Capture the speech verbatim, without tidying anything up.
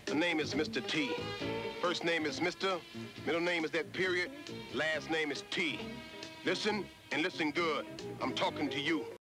The name is Mister T. First name is Mister, middle name is that period, last name is T. Listen and listen good. I'm talking to you.